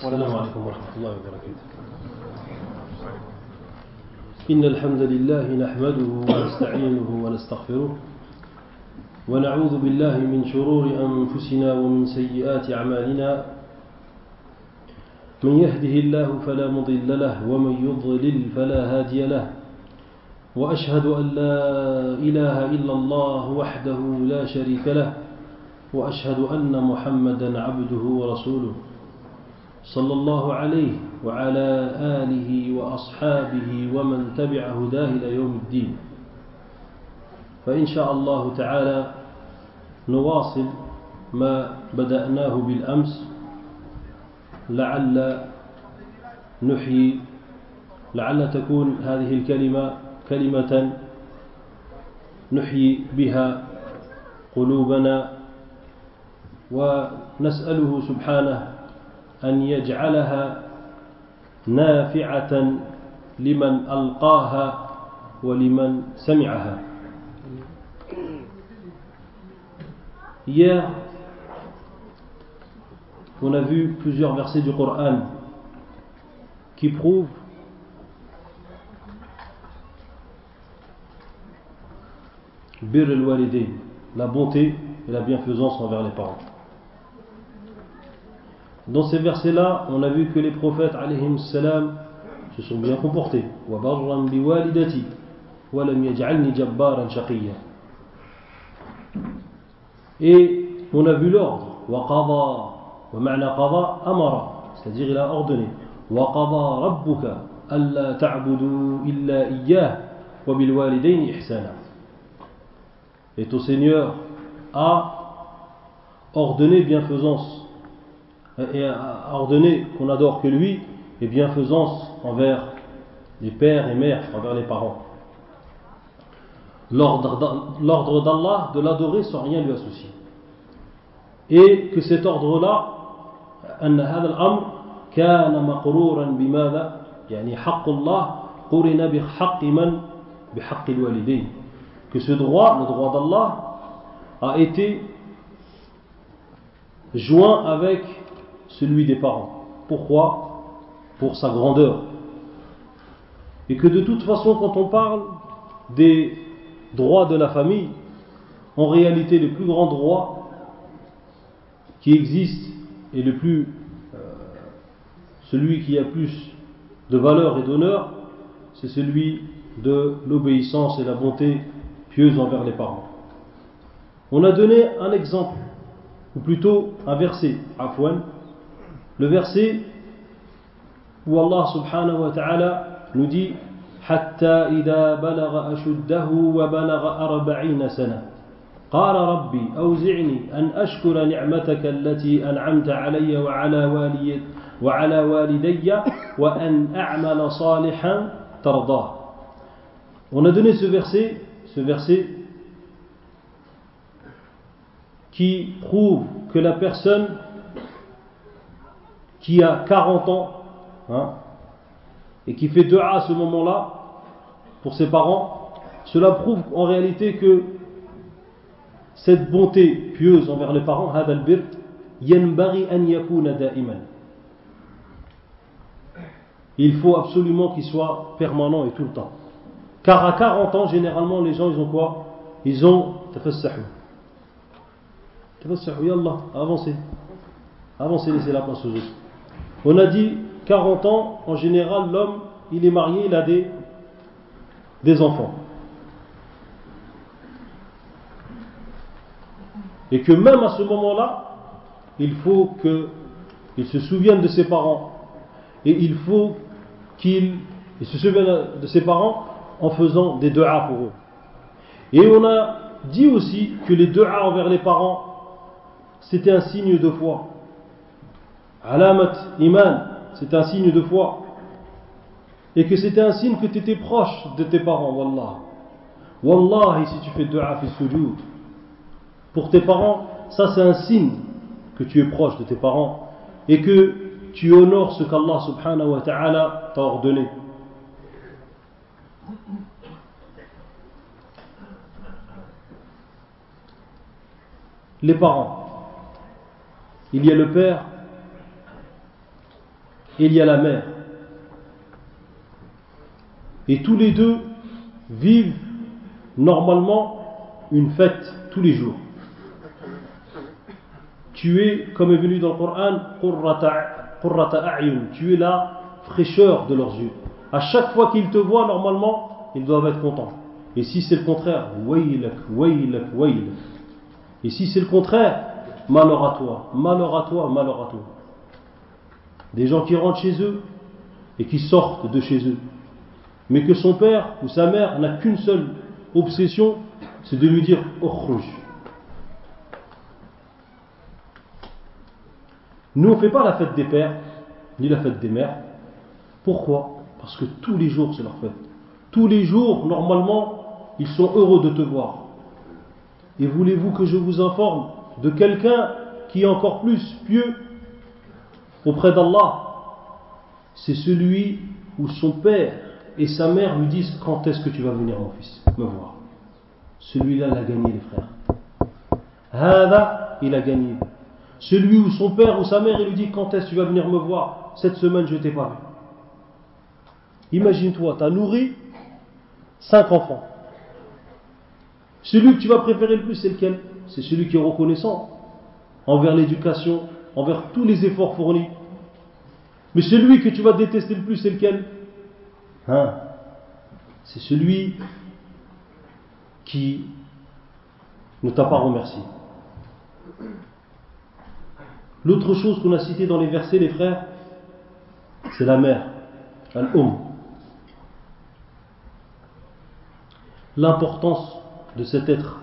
السلام عليكم ورحمة الله وبركاته. إن الحمد لله نحمده ونستعينه ونستغفره ونعوذ بالله من شرور أنفسنا ومن سيئات أعمالنا. من يهده الله فلا مضل له ومن يضلل فلا هادي له، وأشهد أن لا إله إلا الله وحده لا شريك له، وأشهد أن محمدا عبده ورسوله صلى الله عليه وعلى آله وأصحابه ومن تبع هداه إلى يوم الدين. فإن شاء الله تعالى نواصل ما بدأناه بالأمس، لعل تكون هذه الكلمة كلمة نحيي بها قلوبنا، ونسأله سبحانه أن يجعلها نافعة لمن ألقاها ولمن سمعها. Hier, on a vu plusieurs versets du Coran qui prouvent bir al-walidayn, la bonté et la bienfaisance envers les parents. Dans ces versets-là, on a vu que les prophètes alayhim salam se sont bien comportés. Wa barran bi walidati wa lam yaj'alni jabbaran shaqiyya. Et on a vu l'ordre. Wa qada, wa ma'na qada amara, c'est-à-dire il a ordonné. Wa qada rabbuka alla ta'budu illa iyyah wa bil walidayni ihsana. Et ton Seigneur a ordonné bienfaisance et a ordonné qu'on adore que lui, et bienfaisance envers les pères et mères, envers les parents. L'ordre d'Allah de l'adorer sans rien lui associer. Et que cet ordre-là, أن هذا الأمر كان مقرورا بماذا؟ يعني حق الله قرن بحق من؟ بحق الوالدين. Que ce droit, le droit d'Allah, a été joint avec celui des parents. Pourquoi? Pour sa grandeur. Et que de toute façon, quand on parle des droits de la famille, en réalité le plus grand droit qui existe et celui qui a plus de valeur et d'honneur, c'est celui de l'obéissance et la bonté pieuse envers les parents. On a donné un exemple, ou plutôt un verset, afwan, le verset où Allah subhanahu wa ta'ala nous dit حتى إذا بلغ أشده وبلغ 40 سنة قال ربي أوزعني أن أشكر نعمتك التي أنعمت علي وعلى والدي وأن أعمل صالحا ترضاه. On a donné ce verset qui prouve que la personne qui a 40 ans et qui fait dua à ce moment-là pour ses parents, cela prouve en réalité que cette bonté pieuse envers les parents, هذا البر ينبغي أن يكون دائما. Il faut absolument qu'il soit permanent et tout le temps. Car à 40 ans, généralement, les gens, ils ont quoi? Ils ont tafassahu, yallah, avancez, laissez la place aux autres. On a dit 40 ans, en général, l'homme, il est marié, il a des enfants. Et que même à ce moment-là, il faut qu'il se souvienne de ses parents. Et il faut qu'il se souvienne de ses parents en faisant des du'a pour eux. Et on a dit aussi que les du'a envers les parents, c'était un signe de foi. Alamat iman, c'est un signe de foi. Et que c'était un signe que tu étais proche de tes parents, wallah. Wallahi, si tu fais du'a fi sujud pour tes parents, ça c'est un signe que tu es proche de tes parents et que tu honores ce qu'Allah subhanahu wa ta'ala t'a ordonné. Les parents, il y a le père et il y a la mère. Et tous les deux vivent normalement une fête tous les jours. Tu es, comme est venu dans le Coran, qurrata a'yun, tu es la fraîcheur de leurs yeux. À chaque fois qu'ils te voient, normalement, ils doivent être contents. Et si c'est le contraire, waylak, waylak, waylak. Et si c'est le contraire, malheur à toi, malheur à toi, malheur à toi. Des gens qui rentrent chez eux et qui sortent de chez eux, mais que son père ou sa mère n'a qu'une seule obsession, c'est de lui dire ukhruj. Nous on ne fait pas la fête des pères ni la fête des mères. Pourquoi? Parce que tous les jours c'est leur fête. Tous les jours normalement ils sont heureux de te voir. Et voulez-vous que je vous informe de quelqu'un qui est encore plus pieux auprès d'Allah? C'est celui où son père et sa mère lui disent: quand est-ce que tu vas venir mon fils me voir? Celui-là il a gagné les frères. Hada, il a gagné. Celui où son père ou sa mère il lui dit: quand est-ce que tu vas venir me voir? Cette semaine je ne t'ai pas vu. Imagine-toi, tu as nourri 5 enfants. Celui que tu vas préférer le plus, c'est lequel? C'est celui qui est reconnaissant envers l'éducation, envers tous les efforts fournis. Mais celui que tu vas détester le plus, c'est lequel? C'est celui qui ne t'a pas remercié. L'autre chose qu'on a citée dans les versets, les frères, c'est la mère, al-Umm. L'importance de cet être.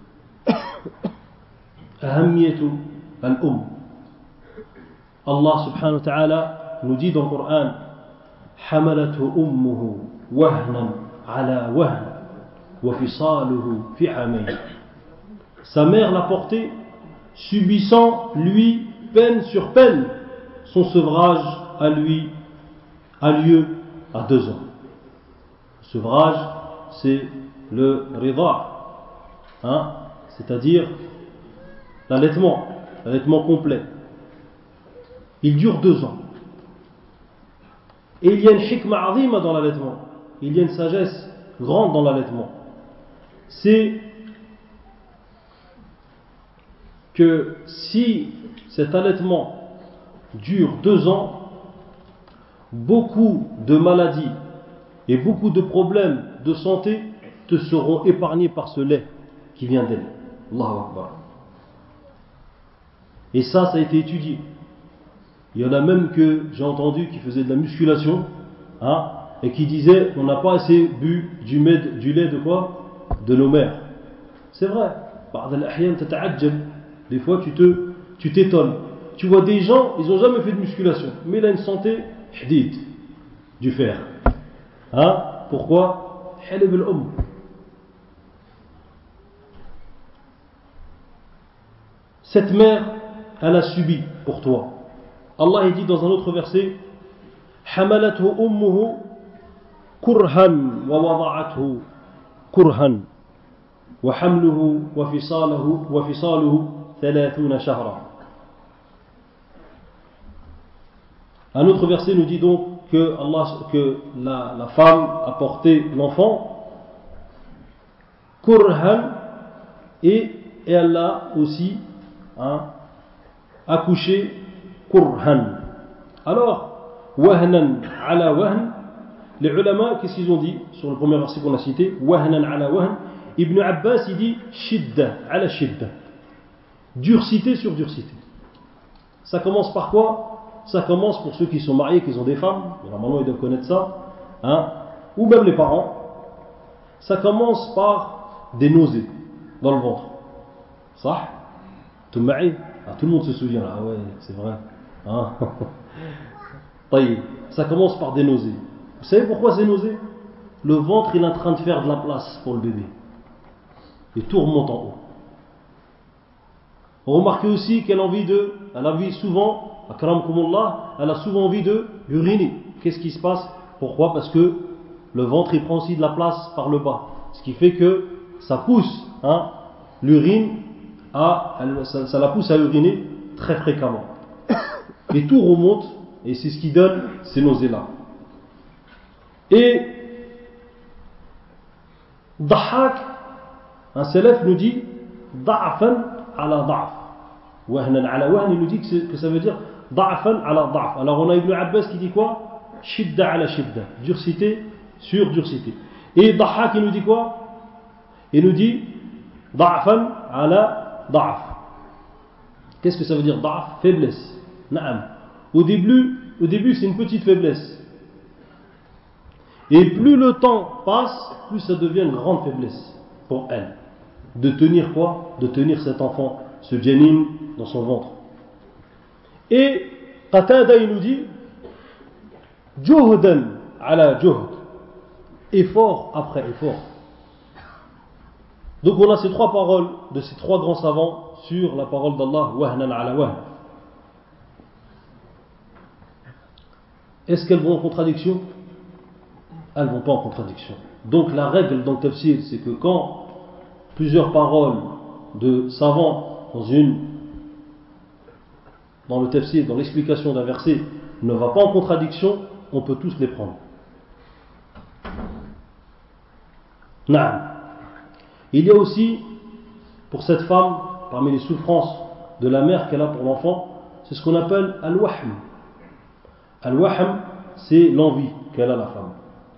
Ahamiyatu al-Umm. Allah subhanahu wa ta'ala nous dit dans le Coran: Hamalatu ummuhu wahnan ala wahn wa fisaluhu fi amayn. Sa mère l'a porté, subissant lui peine sur peine. Son sevrage à lui a lieu à 2 ans. Le sevrage, c'est le rida, c'est-à-dire l'allaitement complet. Il dure 2 ans. Et il y a une hikma azima dans l'allaitement. Il y a une sagesse grande dans l'allaitement. C'est que si cet allaitement dure 2 ans, beaucoup de maladies et beaucoup de problèmes de santé te seront épargnés par ce lait qui vient d'elle. Allahu Akbar. Et ça a été étudié. Il y en a même que j'ai entendu qui faisaient de la musculation, et qui disaient: on n'a pas assez bu du lait de quoi? De nos mères. C'est vrai. Des fois tu t'étonnes. Tu vois des gens, ils n'ont jamais fait de musculation, mais il a une santé hadid, du fer. Pourquoi? Halib al-Umm. Cette mère, elle a subi pour toi. Allah il dit dans un autre verset: Hamalathu ummuhu kurhan wa wada'athu kurhan wa hamluhu wa fisaluhu 30 shahra. Un autre verset nous dit donc que la femme a porté l'enfant kurhan, et elle a aussi accouché kurhan. Alors, wahnan ala wahn, les ulama, qu'est-ce qu'ils ont dit sur le premier verset qu'on a cité? Wahnan ala wahn. Ibn Abbas il dit shidda ala shidda, durcité sur durcité. Ça commence par quoi? Ça commence pour ceux qui sont mariés, qui ont des femmes, normalement ils doivent connaître ça, ou même les parents. Ça commence par des nausées dans le ventre. Ça, tout le monde se souvient là. Ah ouais, c'est vrai. Ça commence par des nausées. Vous savez pourquoi ces nausées? Le ventre il est en train de faire de la place pour le bébé, et tout remonte en haut. Remarquez aussi qu'elle a envie souvent, akramakumullah, elle a souvent envie de uriner. Qu'est-ce qui se passe? Pourquoi? Parce que le ventre il prend aussi de la place par le bas, ce qui fait que ça pousse l'urine ça la pousse à uriner très fréquemment. Et tout remonte et c'est ce qui donne ces nausées-là. Et Dahhak, un salaf nous dit da'fan ala da'f, wahnan ala wahn, il nous dit que ça veut dire da'fan ala da'f. Alors on a Ibn Abbas qui dit quoi? Shidda ala shidda, durcité sur durcité. Et Dahhak il nous dit quoi? Il nous dit da'fan ala da'f. Qu'est-ce que ça veut dire da'f? Faiblesse. Na'am. Au début c'est une petite faiblesse. Et plus le temps passe, plus ça devient une grande faiblesse pour elle. De tenir quoi? De tenir cet enfant, ce janin dans son ventre. Et Qatada il nous dit juhdan ala juhd, effort après effort. Donc on a ces trois paroles de ces trois grands savants sur la parole d'Allah, wahnan ala wahn. Est-ce qu'elles vont en contradiction? Elles ne vont pas en contradiction. Donc la règle dans le tafsir, c'est que quand plusieurs paroles de savants dans le tafsir, dans l'explication d'un verset, ne va pas en contradiction, on peut tous les prendre. Naam. Il y a aussi, pour cette femme, parmi les souffrances de la mère qu'elle a pour l'enfant, c'est ce qu'on appelle al-wahm. Al-wahm, c'est l'envie qu'elle a, la femme.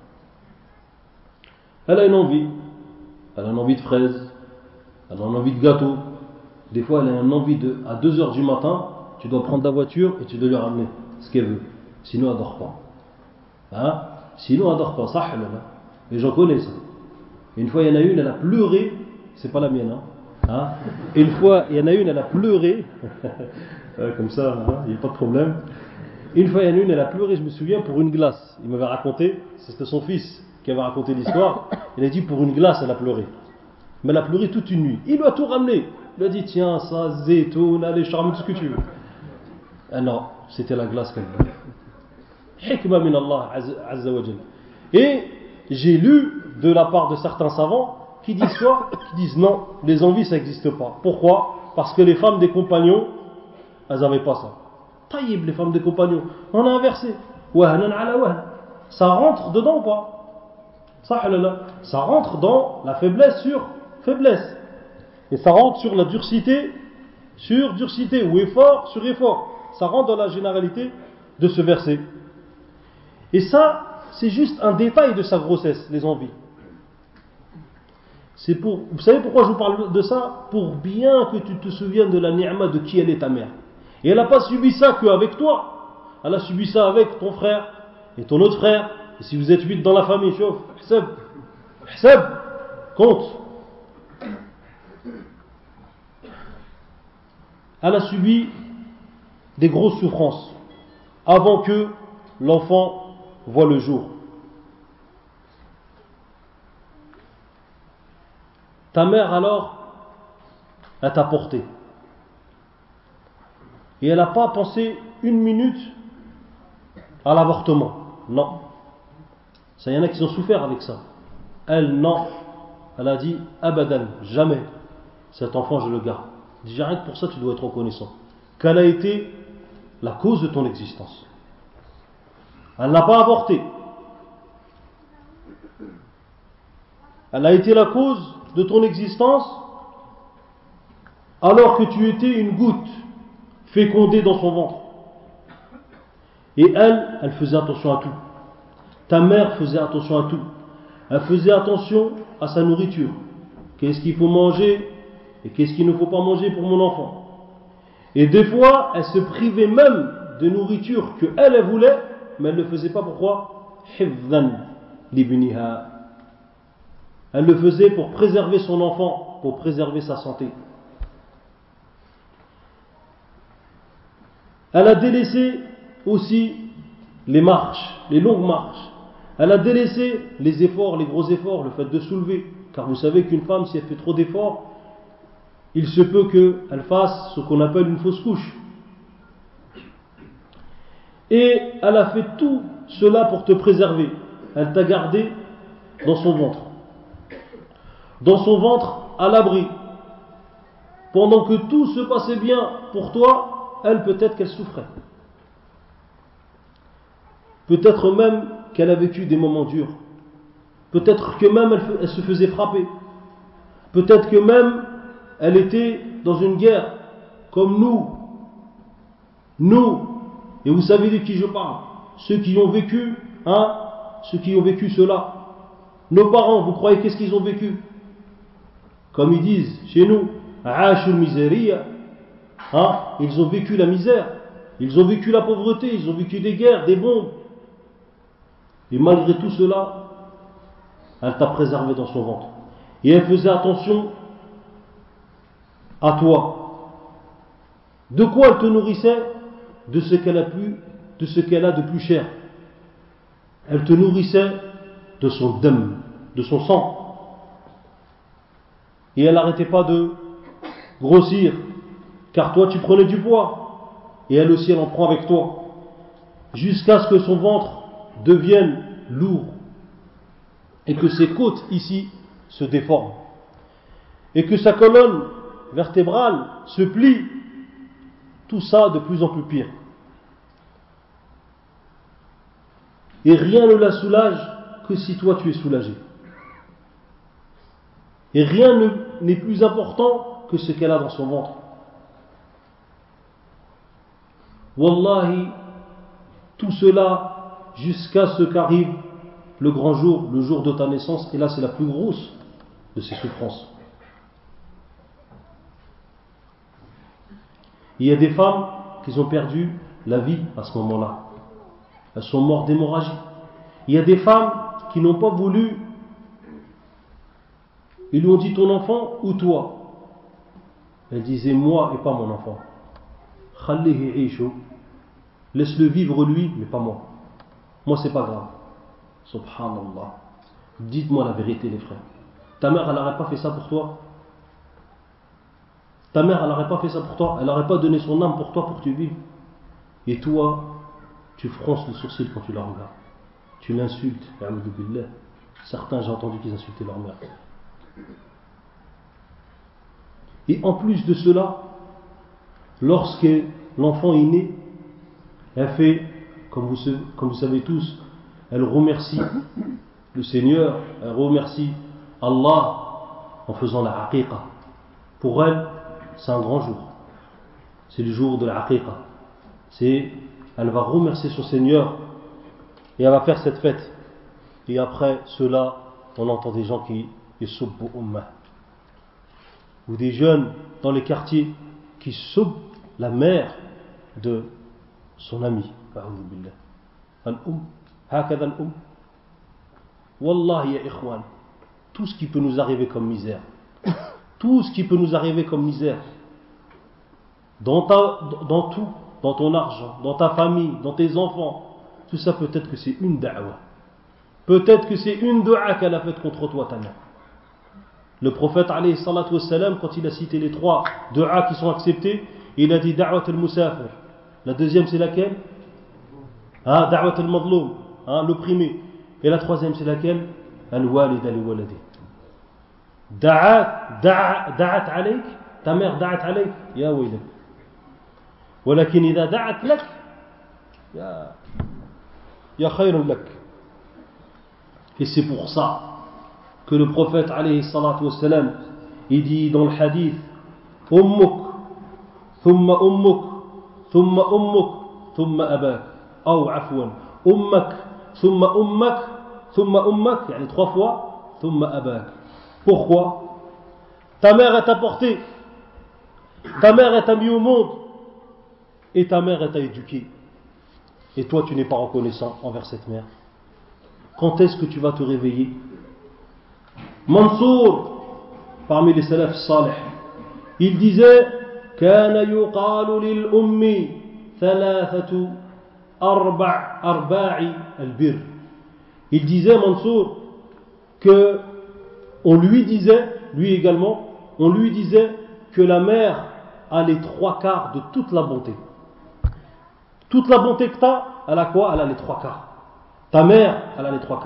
Elle a une envie. Elle a une envie de fraises, elle a une envie de gâteau. Des fois, elle a une envie à 2h du matin, tu dois prendre ta voiture et tu dois lui ramener ce qu'elle veut. Sinon, elle ne dort pas. Hein? Sinon, elle ne dort pas. Ça, et j'en connais ça. Une fois, il y en a une, elle a pleuré. C'est pas la mienne. Hein? Une fois, il y en a une, elle a pleuré. Comme ça, il n'y a pas de problème. Une fois, il y en a une, elle a pleuré, je me souviens, pour une glace. Il m'avait raconté, c'était son fils qui avait raconté l'histoire. Il a dit, pour une glace, elle a pleuré. Mais elle a pleuré toute une nuit. Il lui a tout ramené. Il a dit, tiens, ça, zétoun, allez, je te ramène tout ce que tu veux. Ah non, c'était la glace qu'elle voulait. Hikma min Allah azza wa jalla. Et j'ai lu de la part de certains savants qui disent quoi? Qui disent non, les envies ça n'existe pas. Pourquoi? Parce que les femmes des compagnons, elles n'avaient pas ça. Taïb, les femmes des compagnons. On a inversé. Wahnan ala wahn. Ça rentre dedans ou pas? Ça rentre dans la faiblesse sur faiblesse. Et ça rentre sur la durcité sur durcité, ou effort sur effort. Ça rentre dans la généralité de ce verset. Et ça, c'est juste un détail de sa grossesse, les envies. Vous savez pourquoi je vous parle de ça? Pour bien que tu te souviennes de la ni'ma de qui elle est ta mère. Et elle n'a pas subi ça qu'avec toi. Elle a subi ça avec ton frère et ton autre frère. Et si vous êtes 8 dans la famille, chauffe, hsab, compte. Elle a subi des grosses souffrances avant que l'enfant voit le jour. Ta mère alors, elle t'a porté. Et elle n'a pas pensé une minute à l'avortement. Non. Ça, y en a qui ont souffert avec ça. Elle, non. Elle a dit, abadan, jamais. Cet enfant, je le garde. Déjà, rien que pour ça, tu dois être reconnaissant. Qu'elle a été la cause de ton existence. Elle n'a pas avorté. Elle a été la cause de ton existence alors que tu étais une goutte fécondée dans son ventre. Et elle faisait attention à tout. Ta mère faisait attention à tout. Elle faisait attention à sa nourriture. Qu'est-ce qu'il faut manger et qu'est-ce qu'il ne faut pas manger pour mon enfant. Et des fois, elle se privait même de nourriture que elle voulait, mais elle ne le faisait pas. Pourquoi? Hifdhan libniha. Elle le faisait pour préserver son enfant, pour préserver sa santé. Elle a délaissé aussi les marches, les longues marches. Elle a délaissé les efforts, les gros efforts, le fait de soulever. Car vous savez qu'une femme, si elle fait trop d'efforts, il se peut qu'elle fasse ce qu'on appelle une fausse couche. Et elle a fait tout cela pour te préserver. Elle t'a gardé dans son ventre. Dans son ventre, à l'abri. Pendant que tout se passait bien pour toi, elle peut-être qu'elle souffrait. Peut-être même qu'elle a vécu des moments durs. Peut-être que même elle se faisait frapper. Peut-être que même elle était dans une guerre, comme nous. Nous, et vous savez de qui je parle, ceux qui ont vécu, ceux qui ont vécu cela. Nos parents, vous croyez qu'est-ce qu'ils ont vécu? Comme ils disent chez nous, Aashul miseria, ils ont vécu la misère, ils ont vécu la pauvreté, ils ont vécu des guerres, des bombes. Et malgré tout cela, elle t'a préservé dans son ventre. Et elle faisait attention à toi. De quoi elle te nourrissait? De ce qu'elle a de plus cher. Elle te nourrissait de son dam, de son sang. Et elle n'arrêtait pas de grossir, car toi tu prenais du poids, et elle aussi elle en prend avec toi, jusqu'à ce que son ventre devienne lourd, et que ses côtes ici se déforment, et que sa colonne vertébrale se plie, tout ça de plus en plus pire. Et rien ne la soulage que si toi tu es soulagé. Et rien n'est plus important que ce qu'elle a dans son ventre. Wallahi, tout cela jusqu'à ce qu'arrive le grand jour, le jour de ta naissance, et là c'est la plus grosse de ces souffrances. Il y a des femmes qui ont perdu la vie à ce moment-là. Elles sont mortes d'hémorragie. Il y a des femmes qui n'ont pas voulu. Ils lui ont dit ton enfant ou toi. Elle disait moi et pas mon enfant. Laisse-le vivre lui, mais pas moi. Moi c'est pas grave. Subhanallah. Dites-moi la vérité les frères. Ta mère elle n'aurait pas fait ça pour toi? Ta mère elle n'aurait pas fait ça pour toi? Elle n'aurait pas donné son âme pour toi pour que tu vives? Et toi, tu fronces le sourcil quand tu la regardes. Tu l'insultes. Certains, j'ai entendu qu'ils insultaient leur mère. Et en plus de cela, lorsque l'enfant est né, elle fait, comme vous savez tous, elle remercie le Seigneur, elle remercie Allah en faisant la aqiqa. Pour elle, c'est un grand jour. C'est le jour de la aqiqa. Elle va remercier son Seigneur et elle va faire cette fête. Et après cela, on entend des gens qui subbu ummah, ou des jeunes dans les quartiers qui subent la mère de son ami. Hakadha al-um. Wallahi ya ikhwan, tout ce qui peut nous arriver comme misère, tout ce qui peut nous arriver comme misère, dans tout, dans ton argent, dans ta famille, dans tes enfants, tout ça peut-être que c'est une da'wa. Peut-être que c'est une dua qu'elle a faite contre toi, ta mère. Le prophète, alayhi salatu wassalam, quand il a cité les 3 du'as qui sont acceptés, il a dit da'wat al-musafir. La deuxième, c'est laquelle? Da'wat al-madloum, l'opprimé. Et la troisième, c'est laquelle? Al-walida li waladi. Da'at alayk, ta mère da'at alayk, ya waylak. Walakin idha da'at lak, ya khayrun lak. Et c'est pour ça que le prophète alayhi salatu wassalam, il dit dans le hadith ummuk thumma ummuk thumma ummuk thumma abak, ou afwan ummak thumma ummak thumma ummak, yani 3 fois thumma abak. Pourquoi? Ta mère elle t'a porté, ta mère elle t'a mis au monde, et ta mère elle t'a éduqué, et toi tu n'es pas reconnaissant envers cette mère. Quand est-ce que tu vas te réveiller? Mansour, parmi les salafs salih, il disait كان يقال للأم ثلاثة أرباع البر. Il disait, Mansour, que on lui disait, lui également, on lui disait que la mère a les 3/4 de toute la bonté. Toute la bonté que tu as, elle a quoi? Elle a les 3/4. Ta mère, elle a les 3/4.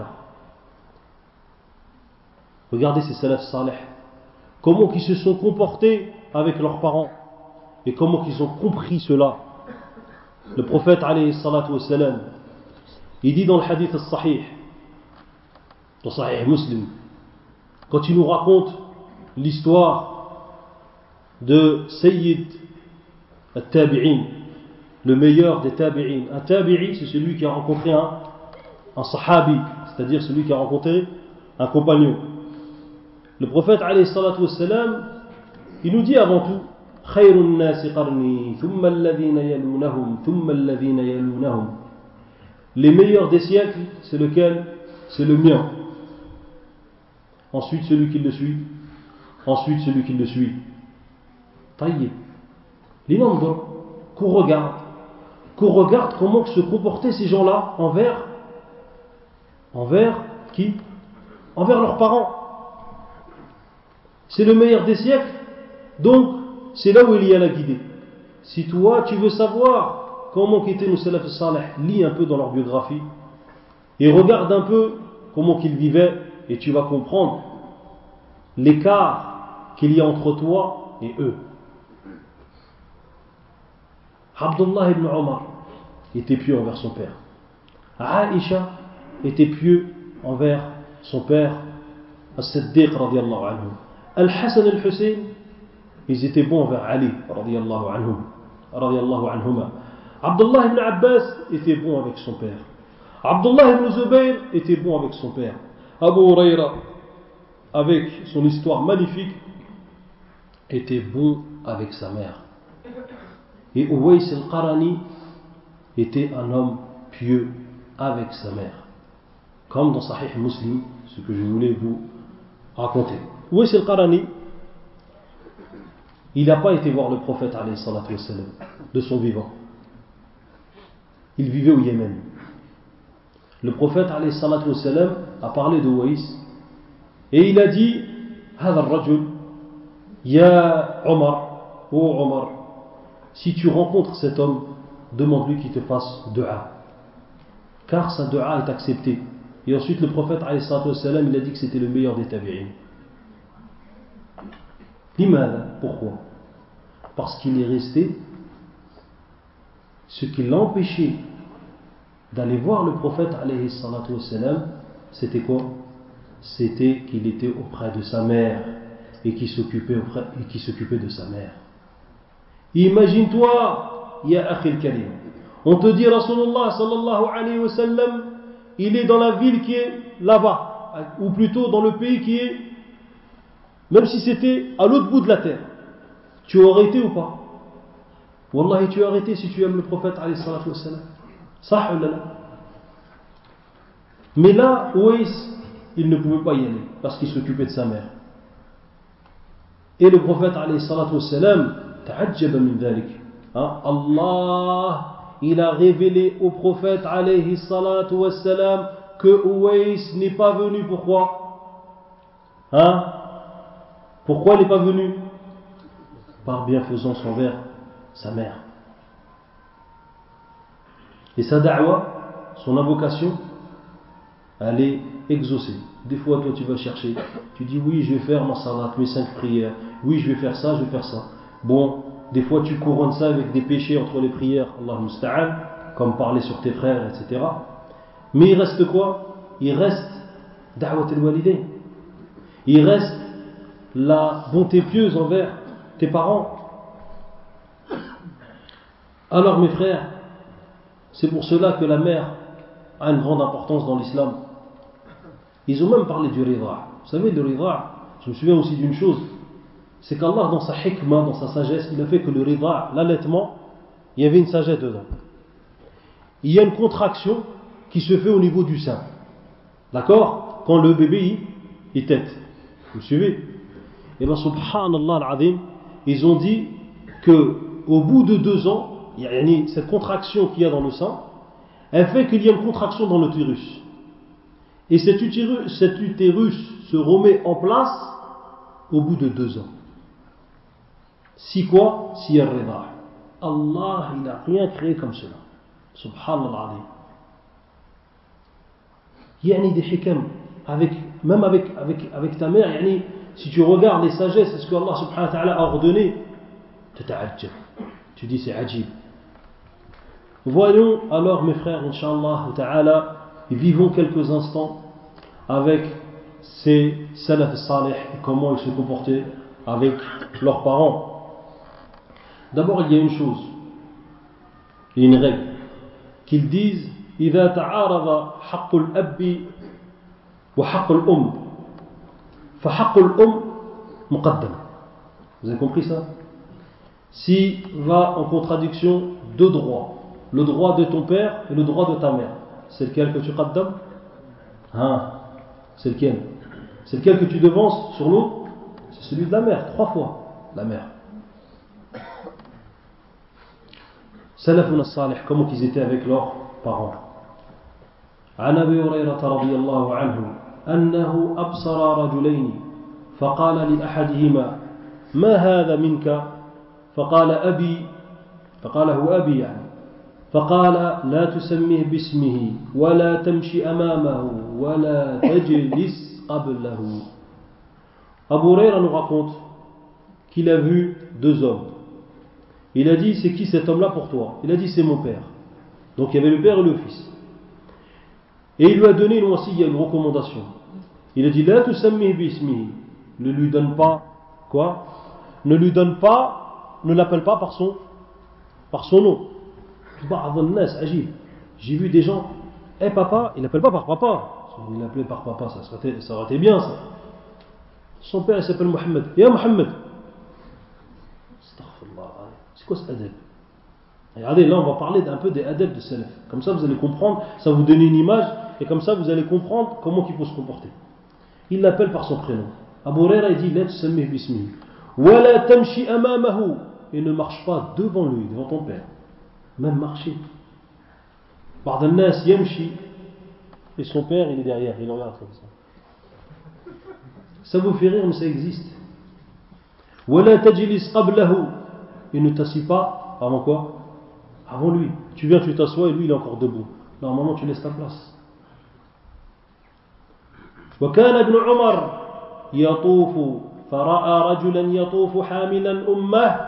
Regardez ces salafs salih, comment ils se sont comportés avec leurs parents et comment ils ont compris cela. Le prophète alayhi salatu wassalam, Il dit dans le hadith al-Sahih, dans Sahih Muslim, quand il nous raconte l'histoire de Sayyid al-Tabi'in, le meilleur des Tabi'in. Un Tabi'i, c'est celui qui a rencontré un sahabi, c'est-à-dire celui qui a rencontré un compagnon. Le prophète alayhi salatu wassalam, il nous dit avant tout خير الناس قرني ثم الذين يلونهم ثم الذين يلونهم. Les meilleurs des siècles, c'est lequel? C'est le mien. Ensuite celui qui le suit, ensuite celui qui le suit. Taïe. L'inandur, qu'on regarde comment se comportaient ces gens-là envers qui? Envers leurs parents. C'est le meilleur des siècles, donc c'est là où il y a la guidée. Si toi tu veux savoir comment étaient nos salaf salih, lis un peu dans leur biographie et regarde un peu comment qu'ils vivaient et tu vas comprendre l'écart qu'il y a entre toi et eux. Abdullah ibn Omar était pieux envers son père. Aïcha était pieux envers son père, As-Siddiq radiyallahu anhu. Al-Hassan et Al-Hussein, ils étaient bons envers Ali radiyallahu anhuma. Abdullah ibn Abbas était bon avec son père. Abdullah ibn Zubayr était bon avec son père. Abu Huraira, avec son histoire magnifique, était bon avec sa mère. Et Uwais al-Qarani était un homme pieux avec sa mère. Comme dans Sahih Muslim, ce que je voulais vous raconter. Uwais al-Qarani, il n'a pas été voir le prophète alayhi salatu wassalam de son vivant. Il vivait au Yémen. Le prophète alayhi salatu wassalam a parlé de Uwais et il a dit هذا الرجل يا عمر ô Omar, si tu rencontres cet homme, demande-lui qu'il te fasse dua, car sa dua est acceptée. Et ensuite le prophète alayhi salatu wassalam, il a dit que c'était le meilleur des tabi'in. Limada, pourquoi? Parce qu'il est resté, ce qui l'empêchait d'aller voir le prophète alayhi salatu wassalam, c'était quoi? C'était qu'il était auprès de sa mère et qu'il s'occupait de sa mère. Imagine-toi, ya akhil karim, on te dit Rasulullah sallallahu alayhi wa sallam, il est dans la ville qui est là-bas, ou plutôt dans le pays qui est, même si c'était à l'autre bout de la terre, tu aurais été ou pas? Wallahi, tu aurais été si tu aimes le prophète alayhi salatu wassalam. Sah ou la? Mais là, Uwais, il ne pouvait pas y aller parce qu'il s'occupait de sa mère. Et le prophète alayhi salatu wassalam, ta'ajjaba min dhalik. Allah, il a révélé au prophète alayhi salatu wassalam que Uwais n'est pas venu. Pourquoi? Pourquoi il n'est pas venu? Par bienfaisance envers sa mère. Et sa da'wa, son invocation, elle est exaucée. Des fois, toi, tu vas chercher, tu dis oui, je vais faire ma salat, mes 5 prières, oui, je vais faire ça, je vais faire ça. Bon, des fois, tu couronnes ça avec des péchés entre les prières, Allah musta'an, comme parler sur tes frères, etc. Mais il reste quoi? Il reste da'wat al-walidain. Il reste la bonté pieuse envers tes parents. Alors, mes frères, c'est pour cela que la mère a une grande importance dans l'islam. Ils ont même parlé du rida. Vous savez, le rida, je me souviens aussi d'une chose, c'est qu'Allah, dans sa hikmah, dans sa sagesse, il a fait que le rida, l'allaitement, il y avait une sagesse dedans. Il y a une contraction qui se fait au niveau du sein. D'accord? Quand le bébé, il tète. Vous suivez? Et bien, subhanallah al-azim, ils ont dit qu'au bout de 2 ans, cette contraction qu'il y a dans le sein, elle fait qu'il y a une contraction dans l'utérus. Et cet utérus se remet en place au bout de 2 ans. Si quoi? Si il y a le rida. Allah, il n'a rien créé comme cela. Subhanallah. Il y a des hikam, même avec ta mère, si tu regardes les sagesses, est-ce que Allah subhanahu wa ta'ala a ordonné? Tu dis c'est ajib. Voyons alors mes frères, Inch'Allah ta'ala, vivons quelques instants avec ces salaf salih et comment ils se comportaient avec leurs parents. D'abord, il y a une chose, il y a une règle, qu'ils disent إذا تعارض حق الأب وحق الأم فحق الأم مقدم. Vous avez compris ça? Si va en contradiction deux droits, le droit de ton père et le droit de ta mère, c'est lequel que tu qaddam? C'est lequel? C'est lequel que tu devances sur l'autre? C'est celui de la mère, 3 fois la mère. Salafun as-salih, comment ils étaient avec leurs parents. عن أبي هريرة رضي الله عنه أنه أبصر رجلين فقال لأحدهما ما هذا منك فقال أبي فقال هو أبي يعني فقال لا تسميه باسمه ولا تمشي أمامه ولا تجلس قبله. Abu Hurayra nous raconte qu'il a vu 2 hommes. Il a dit c'est qui cet homme-là pour toi? Il a dit c'est mon père. Donc il y avait le père et le fils. Et il lui a donné une wasiya, une recommandation. Il a dit la tusammih bismihi, ne lui donne pas quoi? Ne l'appelle pas par son nom. J'ai vu des gens, papa, il l'appelle pas par papa. Il l'appelait par papa, ça aurait été bien ça. Son père il s'appelle Mohammed. Ya Mohammed. Astaghfirullah. C'est quoi cet adab? Regardez, là on va parler un peu des adab de salaf. Comme ça vous allez comprendre, ça va vous donner une image, et comme ça vous allez comprendre comment il faut se comporter. Il l'appelle par son prénom. Abu Hurayra il dit la tusammih bismihi wa la tamshi amamahu, et ne marche pas devant lui, devant ton père. Même marcher. Ba'd an-nas yamshi, et son père il est derrière, il en regarde comme ça. Ça vous fait rire mais ça existe. Wa la tajlis qablahu, et ne t'assis pas avant quoi? Avant lui. Tu viens, tu t'assois et lui il est encore debout. Normalement tu laisses ta place. وكان ابن عمر يطوف فرأى رجلا يطوف حاملا أمه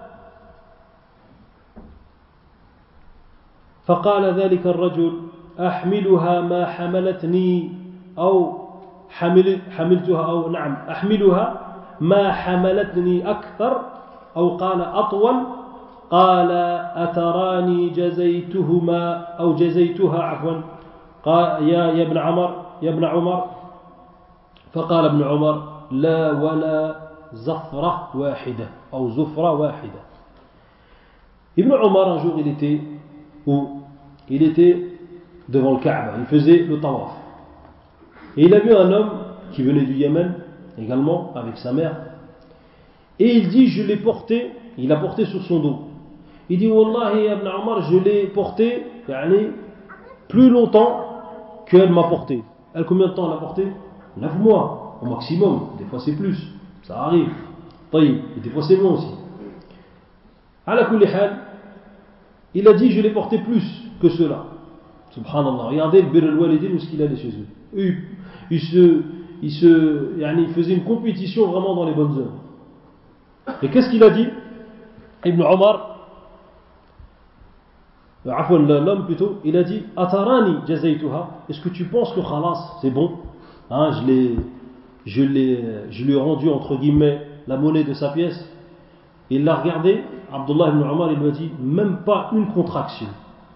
فقال ذلك الرجل أحملها ما حملتني أو حملتها أو نعم أحملها ما حملتني أكثر أو قال أطول قال أتراني جزيتهما أو جزيتها عفوا قال يا ابن عمر فقال ابن عمر لا ولا زفرة واحدة أو زفرة واحدة. Ibn Omar un jour il était où? Il était devant le Kaaba, il faisait le tawaf. Et il a vu un homme qui venait du Yémen également avec sa mère. Et il dit je l'ai porté, il l'a porté sur son dos. Il dit Wallahi Ibn Omar je l'ai porté plus longtemps qu'elle m'a porté. Elle combien de temps elle a porté? 9 mois au maximum, des fois c'est plus, ça arrive. Et des fois c'est moins aussi. Ala kulli hal, il a dit je l'ai porté plus que cela. Subhanallah, regardez le birr al-walidin où ce qu'il allait chez eux. Il faisait une compétition vraiment dans les bonnes œuvres. Et qu'est-ce qu'il a dit? Ibn Omar, l'homme plutôt, il a dit Atarani jazaytuha, est-ce que tu penses que khalas c'est bon? Je lui ai rendu entre guillemets la monnaie de sa pièce. Il l'a regardé, Abdullah ibn Omar, il lui a dit même pas une contraction.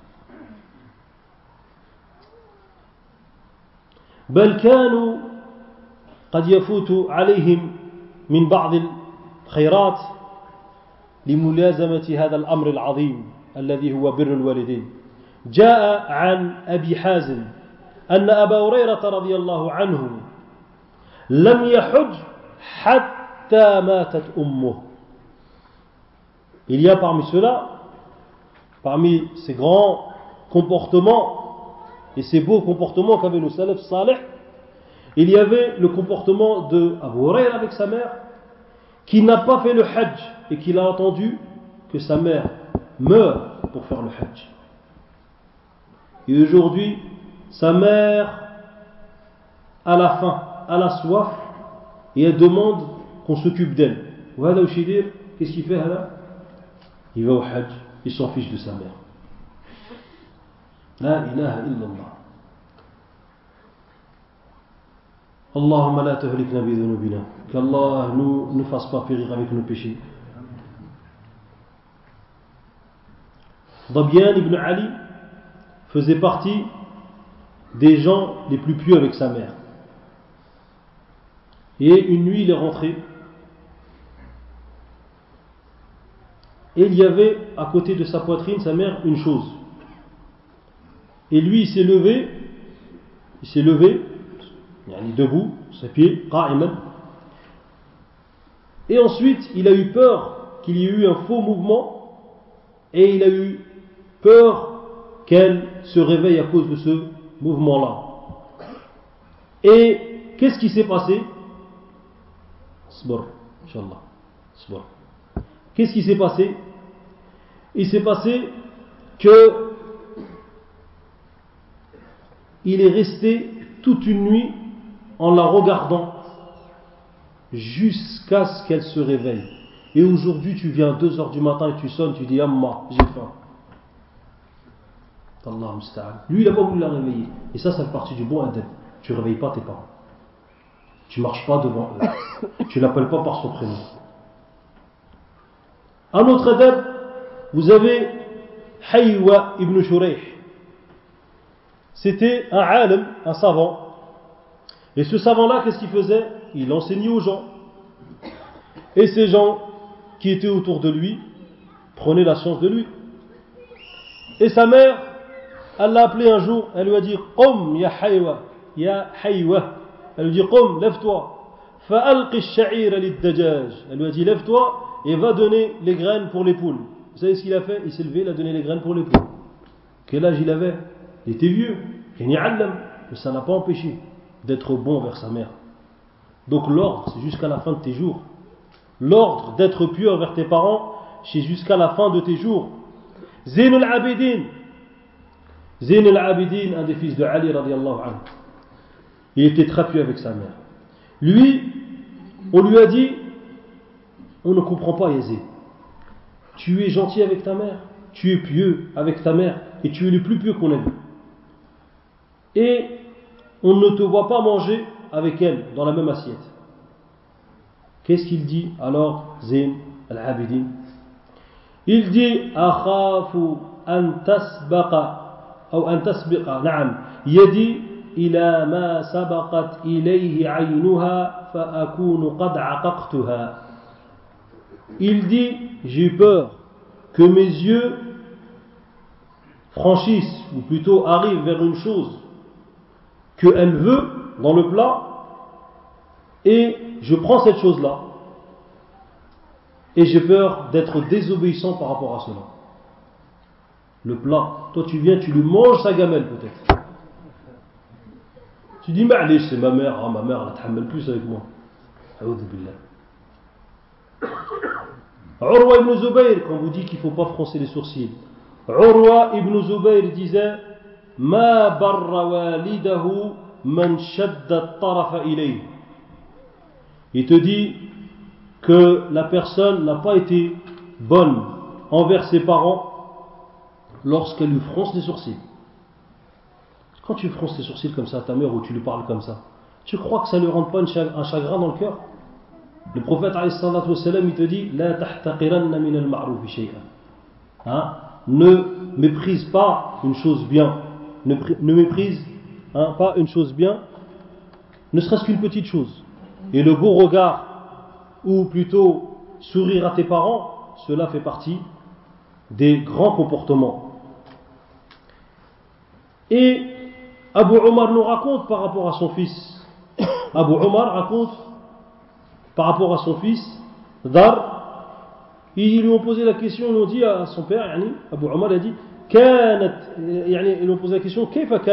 بل كانوا قد يفوت عليهم من بعض الخيرات لملازمة هذا الأمر العظيم الذي هو بر الوالدين. جاء عن أبي حازم أن أبا هريرة رضي الله عنه لم يحج حتى ماتت أمه. Il y a parmi ceux-là, parmi ces grands comportements et ces beaux comportements qu'avaient nos salaf salih, il y avait le comportement de Abu Hurayra avec sa mère qui n'a pas fait le hajj et qui a entendu que sa mère meurt pour faire le hajj. Et aujourd'hui, sa mère a la faim, a la soif et elle demande qu'on s'occupe d'elle. Qu'est-ce qu'il fait là? Il va au hajj, il s'en fiche de sa mère. La ilaha illallah. Allahumma la tuhlikna bi dhunubina. Qu'Allah ne fasse pas périr avec nos péchés. Dabyan ibn Ali faisait partie des gens les plus pieux avec sa mère. Et une nuit, il est rentré. Et il y avait à côté de sa poitrine, sa mère, une chose. Et lui, il s'est levé, debout, ses pieds, qa'iman. Et ensuite, il a eu peur qu'il y ait eu un faux mouvement, et il a eu peur qu'elle se réveille à cause de ce mouvement-là. Et qu'est-ce qui s'est passé? Sbor, Inch'Allah. Sbor. Qu'est-ce qui s'est passé? Il s'est passé que il est resté toute une nuit en la regardant jusqu'à ce qu'elle se réveille. Et aujourd'hui, tu viens à 2h du matin et tu sonnes, tu dis Amma, j'ai faim. Allah musta'an. Lui, il n'a pas voulu la réveiller. Et ça fait partie du bon adab. Tu ne réveilles pas tes parents. Tu ne marches pas devant eux. Tu ne l'appelles pas par son prénom. Un autre adab, vous avez Haywa ibn Shurayh. C'était un alim, un savant. Et ce savant-là, qu'est-ce qu'il faisait? Il enseignait aux gens. Et ces gens qui étaient autour de lui prenaient la science de lui. Et sa mère, elle l'a appelé un jour, elle lui a dit Qum ya Haywa, ya Haywa. Elle lui dit Qum, lève-toi. Fa'alqi ash-sha'ira lid-dajaj. Elle lui a dit lève-toi et va donner les graines pour les poules. Vous savez ce qu'il a fait? Il s'est levé, il a donné les graines pour les poules. Quel âge il avait? Il était vieux. Mais ça n'a pas empêché d'être bon envers sa mère. Donc l'ordre, c'est jusqu'à la fin de tes jours. L'ordre d'être pieux envers tes parents, c'est jusqu'à la fin de tes jours. Zayn al-Abidin, un des fils de Ali radiallahu anhu, il était très pieux avec sa mère. Lui, on lui a dit, on ne comprend pas Yazid. Tu es gentil avec ta mère, tu es pieux avec ta mère, et tu es le plus pieux qu'on ait vu. Et on ne te voit pas manger avec elle dans la même assiette. Qu'est-ce qu'il dit alors Zayn al-Abidin? Il dit Akhafu an tasbaqa ou an tasbiqa na'am yadi ila ma sabaqat ilayhi 'aynuha fa akunu qad 'aqaqtuha. Il dit j'ai peur que mes yeux franchissent ou plutôt arrivent vers une chose qu'elle veut dans le plat et je prends cette chose-là et j'ai peur d'être désobéissant par rapport à cela. Le plat, toi tu viens, tu lui manges sa gamelle peut-être. Tu dis, mais c'est ma mère, ma mère elle t'aime plus avec moi. A'udhu billah. Urwa ibn Zubayr, quand vous dit qu'il ne faut pas froncer les sourcils, Urwa ibn Zubayr disait Ma barra walidahu man shadda tarafa ilayh. Il te dit que la personne n'a pas été bonne envers ses parents lorsqu'elle lui fronce les sourcils. Quand tu fronces les sourcils comme ça à ta mère ou tu lui parles comme ça, tu crois que ça ne lui rend pas un chagrin dans le cœur? Le prophète alayhi salatu wassalam, il te dit La tahtaqiranna min al-ma'ruf shay'an. Ne méprise pas une chose bien. Ne méprise pas une chose bien, ne serait-ce qu'une petite chose. Et le beau regard, ou plutôt sourire à tes parents, cela fait partie des grands comportements. Et Abu Omar nous raconte par rapport à son fils. Abu Omar raconte par rapport à son fils, Dar, ils lui ont posé la question, ils lui ont dit à son père, Abu Omar a dit, ils lui ont posé la question,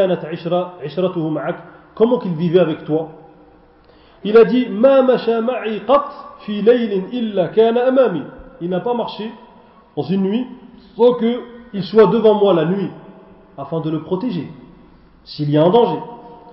comment qu'il vivait avec toi? Il a dit, il n'a pas marché dans une nuit sans qu'il soit devant moi la nuit, afin de le protéger, s'il y a un danger.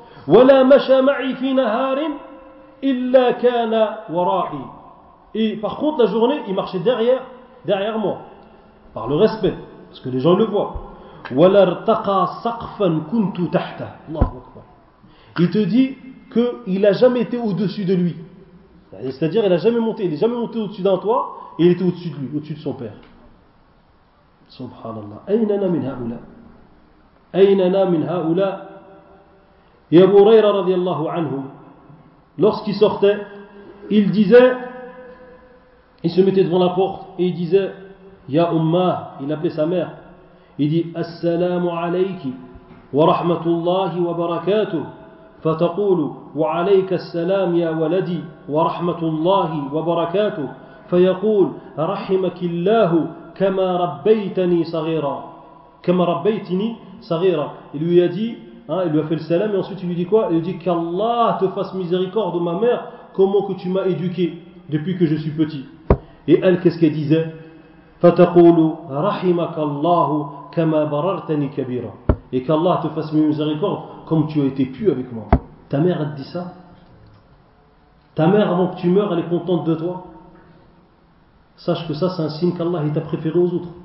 Et par contre, la journée, il marchait derrière moi, par le respect, parce que les gens le voient. وَلَا ارْتَقَى سَقْفًا كُنْتُ تَحْتَهُ. Allahu Akbar. Il te dit qu'il n'a jamais été au-dessus de lui. C'est-à-dire, il n'est jamais monté au-dessus d'un toit, et il était au-dessus de lui, au-dessus de son père. Subhanallah. Aynana min haoula. Aynana min haoula. Et Abu Hurayra radiyallahu anhu, lorsqu'il sortait, il se mettait devant la porte et il disait, Ya Ummah, il appelait sa mère, il dit, Assalamu alayki wa rahmatullahi wa barakatuh. فتقول وعليك السلام يا ولدي ورحمة الله وبركاته فيقول رحمك الله كما ربيتني صغيرا. Il lui a dit, il lui a fait le salam et ensuite il lui dit quoi? Il lui dit qu'Allah te fasse miséricorde, ma mère, comment que tu m'as éduqué depuis que je suis petit. Et elle, qu'est-ce qu'elle disait? فتقول رحمك الله كما بررتني كبيرا. Et qu'Allah te fasse miséricorde comme tu as été pieux avec moi. Ta mère, elle te dit ça? Ta mère, avant que tu meurs, elle est contente de toi? Sache que ça, c'est un signe qu'Allah t'a préféré aux autres.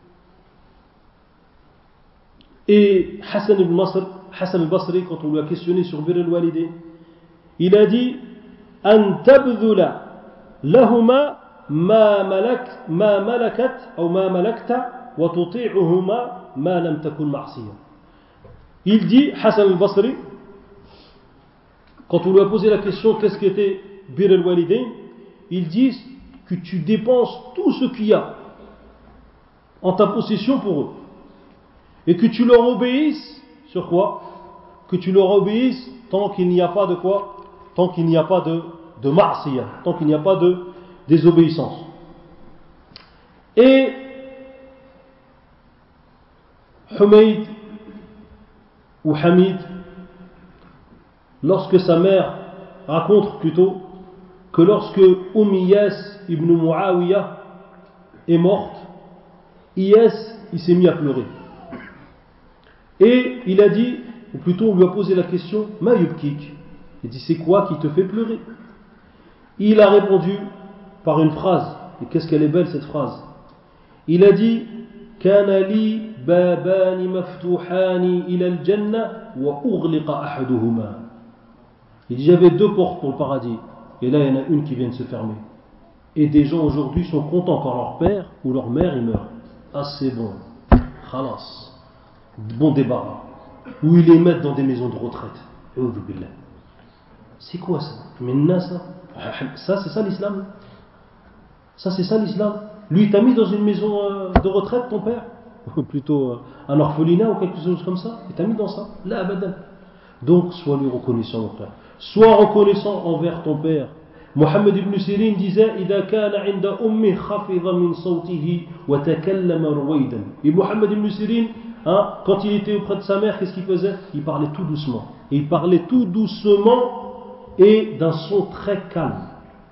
Et Hassan al-Basri, quand on lui a questionné sur Bir al-Walidin, il a dit An tabdhula lahuma ma malakat ou ma malakta wa tuti'uhuma ma lam takun ma'siyah. Il dit, Hassan al-Basri, quand on lui a posé la question qu'est-ce qu'était Bir al-Walidain, il dit que tu dépenses tout ce qu'il y a en ta possession pour eux et que tu leur obéisses sur quoi? Que tu leur obéisses tant qu'il n'y a pas de quoi? Tant qu'il n'y a pas de ma'siyah, tant qu'il n'y a pas de désobéissance. Et Humayd ou Hamid, lorsque sa mère raconte plutôt que lorsque Iyas ibn Muawiyah est morte, Iyas il s'est mis à pleurer et il a dit, ou plutôt on lui a posé la question Ma yubkik, il dit c'est quoi qui te fait pleurer? Il a répondu par une phrase, et qu'est-ce qu'elle est belle cette phrase. Il a dit Kana li babani maftuhani ila al-jannah wa ughliqa ahaduhuma. Il dit j'avais deux portes pour le paradis et là il y en a une qui vient de se fermer. Et des gens aujourd'hui sont contents quand leur père ou leur mère il meurt. Ah c'est bon, khalas, bon débarras. Ou ils les mettent dans des maisons de retraite. C'est quoi ça? Maintenant ça c'est ça l'islam. Ça c'est ça l'islam. Lui, il t'a mis dans une maison de retraite, ton père? Ou plutôt un orphelinat ou quelque chose comme ça? Il t'a mis dans ça? Là, abadan. Donc, sois lui reconnaissant, mon frère. Sois reconnaissant envers ton père. Mohammed ibn Sirin disait إذا كان عند أمه خفض من صوته وتكلم رويدا. Et Mohammed ibn Sirin, quand il était auprès de sa mère, qu'est-ce qu'il faisait? Il parlait tout doucement. Et il parlait tout doucement et d'un son très calme.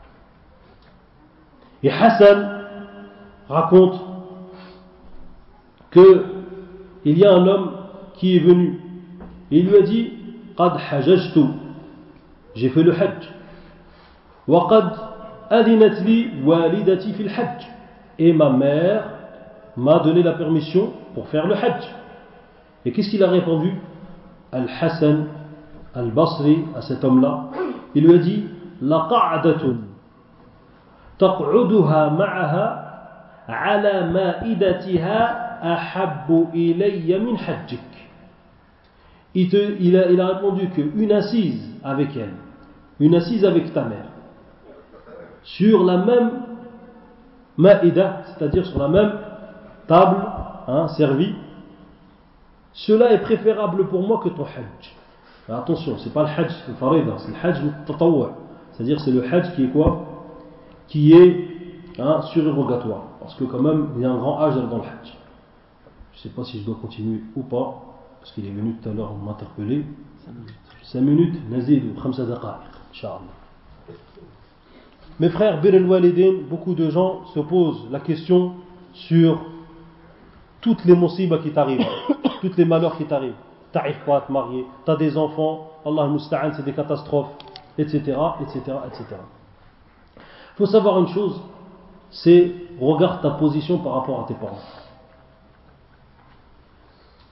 Et Hassan raconte qu'il y a un homme qui est venu et il lui a dit Qad hajajtu, j'ai fait le hajj, wa qad adinat li walidati fil hajj, et ma mère m'a donné la permission pour faire le hajj. Et qu'est-ce qu'il a répondu? Al-Hassan al-Basri, à cet homme-là, il lui a dit La qa'datun taq'uduha ma'aha ala ma'idatiha ahabbu ilayya min hajjik. Il a répondu qu'une assise avec elle, une assise avec ta mère, sur la même ma'ida, c'est-à-dire sur la même table servie, cela est préférable pour moi que ton hajj. Alors attention, c'est pas le hajj farida, c'est le hajj tatawwu', c'est-à-dire c'est le hajj qui est quoi? Qui est surérogatoire, parce que quand même il y a un grand âge dans le hajj. Je ne sais pas si je dois continuer ou pas, parce qu'il est venu tout à l'heure m'interpeller. 5 minutes, nazid ou 5 daqa'iq, Inch'Allah. Mes frères, Bir al-Walidain, beaucoup de gens se posent la question sur toutes les musibas qui t'arrivent, toutes les malheurs qui t'arrivent. T'arrives pas à te marier, t'as des enfants, Allah al-Musta'an, c'est des catastrophes, etc., etc., etc. Il faut savoir une chose, c'est regarde ta position par rapport à tes parents.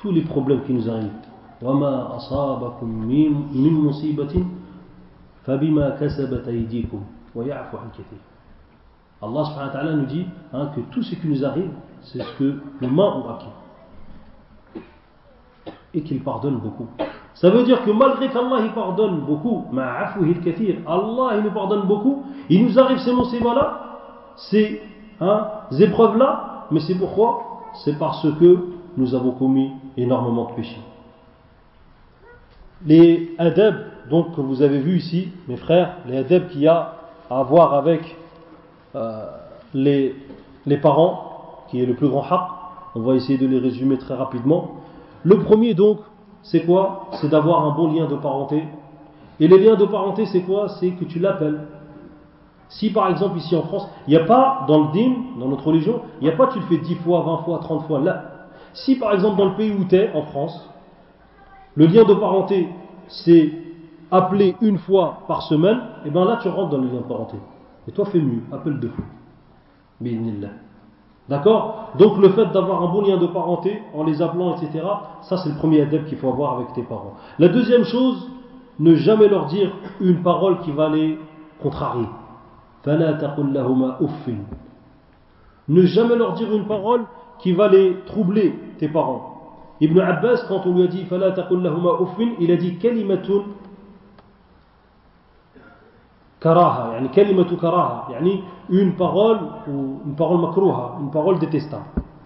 tous les problèmes qui nous arrivent. وَمَا أَصَابَكُم مِّن مُّصِيبَةٍ فَبِمَا كَسَبَتْ أَيْدِيكُمْ وَيَعْفُ عَنْ كَثِيرٍ. Allah subhanahu wa ta'ala nous dit que tout ce qui nous arrive, c'est ce que nos mains ont acquis. Et qu'il pardonne beaucoup. Ça veut dire que malgré qu'Allah il pardonne beaucoup, Allah il nous pardonne beaucoup, il nous arrive ces musibas-là, ces épreuves-là, mais c'est pourquoi? C'est parce que nous avons commis énormément de péchés. Les adab, donc, que vous avez vus ici, mes frères, les adab qu'il y a à voir avec les parents, qui est le plus grand haqq, on va essayer de les résumer très rapidement. Le premier, donc, c'est quoi? C'est d'avoir un bon lien de parenté. Et les liens de parenté, c'est quoi? C'est que tu l'appelles. Si par exemple ici en France, il n'y a pas dans le dîn, dans notre religion, il n'y a pas tu le fais 10 fois, 20 fois, 30 fois. Là, si par exemple dans le pays où tu es, en France, le lien de parenté c'est appeler une fois par semaine, et bien là tu rentres dans le lien de parenté. Et toi fais mieux, appelle 2 fois. Bismillah. D'accord? Donc le fait d'avoir un bon lien de parenté en les appelant, etc., ça c'est le premier adab qu'il faut avoir avec tes parents. La deuxième chose, ne jamais leur dire une parole qui va les contrarier. فَلَا تَقُلْ لَهُمَا أُفٍّ. Ne jamais leur dire une parole qui va les troubler, tes parents. Ibn Abbas, quand on lui a dit فَلَا تَقُلْ لَهُمَا أُفٍّ, il a dit كَلِمَةٌ كراهة, يعني كلمة كراهة, يعني une parole makrouha, une parole détestable.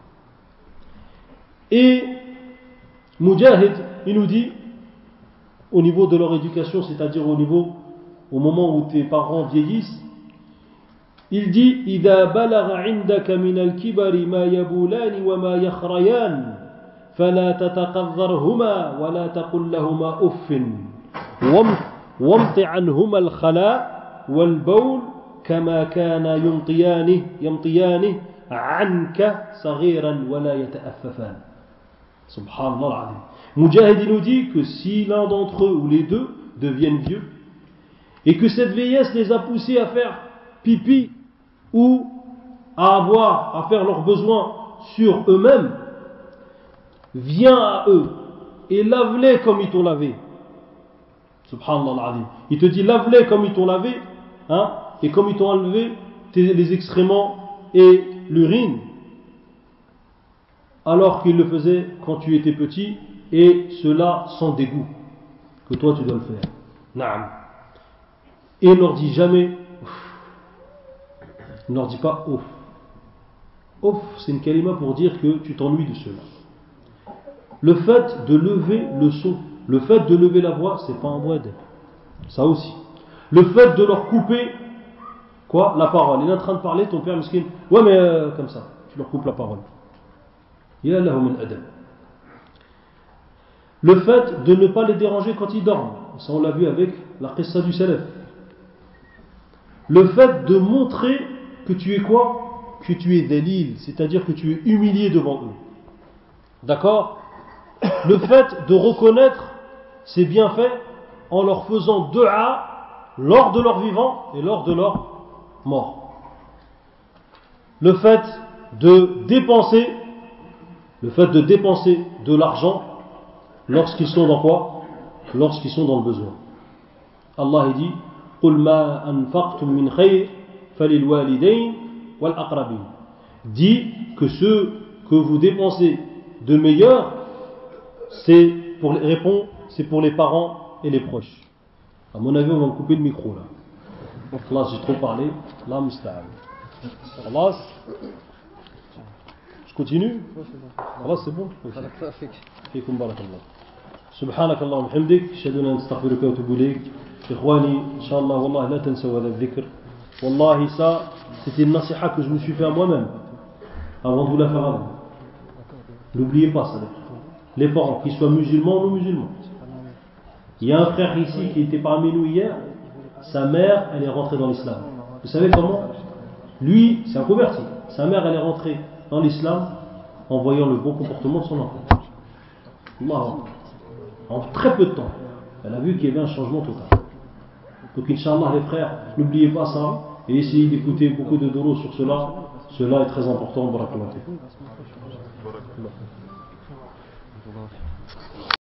Et Mujahid, il nous dit, au niveau de leur éducation, c'est-à-dire au moment où tes parents vieillissent, il dit إذا بلغ عندك من الكبر ما يبولان وما يخريان فلا تتقذرهما ولا تقل لهما أف وامط عنهما الخلاء والبول كما كان يمطيانه عنك صغيرا ولا يتأففان. Subhanallah al-Azim. Mujahid nous dit que si l'un d'entre eux ou les deux deviennent vieux et que cette vieillesse les a poussés à faire pipi ou à faire leurs besoins sur eux-mêmes, viens à eux et lave-les comme ils t'ont lavé. Subhanallah al-Azim. Il te dit lave-les comme ils t'ont lavé, et comme ils t'ont enlevé les excréments et l'urine, alors qu'ils le faisaient quand tu étais petit, et cela sans dégoût, que toi tu dois le faire. Naam. Et ne leur dis jamais ouf. Ne leur dis pas ouf. Ouf, c'est une kalima pour dire que tu t'ennuies de cela. Le fait de lever le son, le fait de lever la voix, c'est pas un mot adab. Ça aussi. Le fait de leur couper la parole. Il est en train de parler, ton père miskin, ouais mais comme ça, tu leur coupes la parole. Ya lahu min adab. Le fait de ne pas les déranger quand ils dorment. Ça on l'a vu avec la qissa du salaf. Le fait de montrer que tu es quoi? Que tu es dhalil, c'est-à-dire que tu es humilié devant eux. D'accord? Le fait de reconnaître ces bienfaits en leur faisant dua lors de leur vivant et lors de leur mort. Le fait de dépenser de l'argent lorsqu'ils sont dans quoi? Lorsqu'ils sont dans le besoin. Allah dit قُلْ مَا أَنْفَقْتُمْ مِنْ خَيْرٍ فَلِلْوَالِدَيْنِ وَالْأَقْرَبِينَ. Dit que ce que vous dépensez de meilleur, c'est pour les parents et les proches. À mon avis, on va me couper le micro là. Là, j'ai trop parlé. Là, musta'an. Allah, je continue. Allah, c'est bon. Fikum barakallah. سبحانك اللهم وبحمدك اشهد ان لا اله الا انت استغفرك واتوب اليك. اخواني ان شاء الله والله لا تنسوا هذا الذكر. والله ça c'était une nasiha que je me suis fait à moi-même avant de vous la faire à vous. N'oubliez pas ça. Les parents, qu'ils soient musulmans ou non musulmans. Il y a un frère ici qui était parmi nous hier, sa mère, elle est rentrée dans l'islam. Vous savez comment? Lui, c'est un converti. Sa mère, elle est rentrée dans l'islam en voyant le bon comportement de son enfant. Allah. En très peu de temps, elle a vu qu'il y avait un changement total. Donc, Inch'Allah, les frères, n'oubliez pas ça et essayez d'écouter beaucoup de doros sur cela. Cela est très important. Barakallahu. الله.